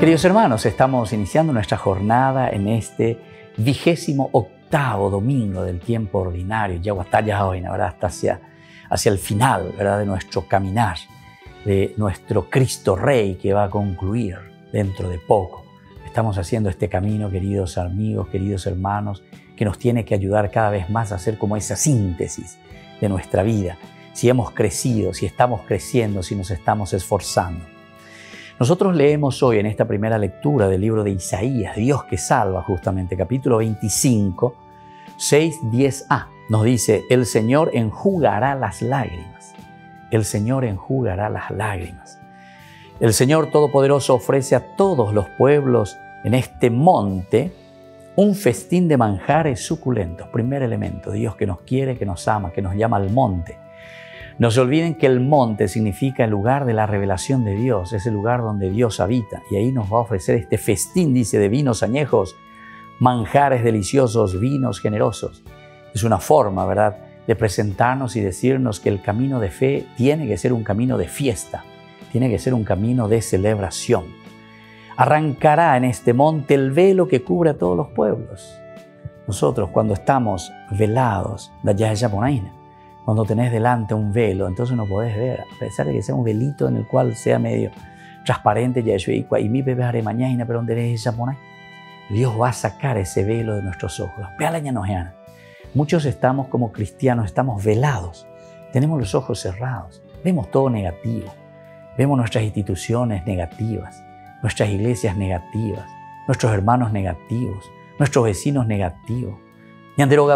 Queridos hermanos, estamos iniciando nuestra jornada en este 28º domingo del tiempo ordinario. Ya hoy, ¿verdad? Hasta hacia el final, ¿verdad? De nuestro caminar, de nuestro Cristo Rey que va a concluir dentro de poco. Estamos haciendo este camino, queridos amigos, queridos hermanos, que nos tiene que ayudar cada vez más a hacer como esa síntesis de nuestra vida. Si hemos crecido, si estamos creciendo, si nos estamos esforzando. Nosotros leemos hoy en esta primera lectura del libro de Isaías, Dios que salva, justamente, capítulo 25, 6, 10a. Nos dice, el Señor enjugará las lágrimas. El Señor enjugará las lágrimas. El Señor Todopoderoso ofrece a todos los pueblos en este monte un festín de manjares suculentos. Primer elemento, Dios que nos quiere, que nos ama, que nos llama al monte. No se olviden que el monte significa el lugar de la revelación de Dios, es el lugar donde Dios habita. Y ahí nos va a ofrecer este festín, dice, de vinos añejos, manjares deliciosos, vinos generosos. Es una forma, ¿verdad?, de presentarnos y decirnos que el camino de fe tiene que ser un camino de fiesta, tiene que ser un camino de celebración. Arrancará en este monte el velo que cubre a todos los pueblos. Nosotros, cuando estamos velados, cuando tenés delante un velo, entonces no podés ver, a pesar de que sea un velito en el cual sea medio transparente, pero Dios va a sacar ese velo de nuestros ojos. Muchos estamos como cristianos, estamos velados, tenemos los ojos cerrados, vemos todo negativo, vemos nuestras instituciones negativas, nuestras iglesias negativas, nuestros hermanos negativos, nuestros vecinos negativos. Lo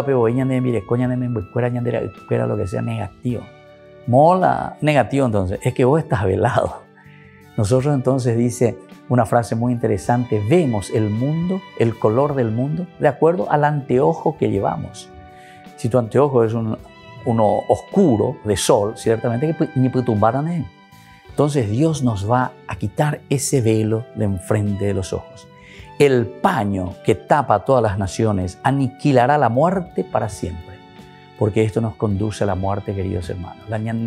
que sea negativo. Mola negativo entonces, es que vos estás velado. Nosotros entonces dice una frase muy interesante, vemos el mundo, el color del mundo, de acuerdo al anteojo que llevamos. Si tu anteojo es uno oscuro de sol, ciertamente que ni puede tumbar a nadie. Entonces Dios nos va a quitar ese velo de enfrente de los ojos. El paño que tapa a todas las naciones aniquilará la muerte para siempre, porque esto nos conduce a la muerte, queridos hermanos.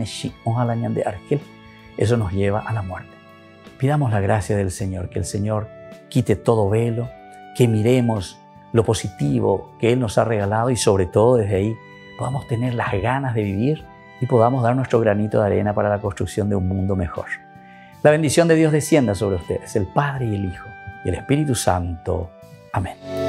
Eso nos lleva a la muerte. Pidamos la gracia del Señor, que el Señor quite todo velo, que miremos lo positivo que Él nos ha regalado y sobre todo desde ahí podamos tener las ganas de vivir y podamos dar nuestro granito de arena para la construcción de un mundo mejor. La bendición de Dios descienda sobre ustedes, el Padre y el Hijo y el Espíritu Santo. Amén.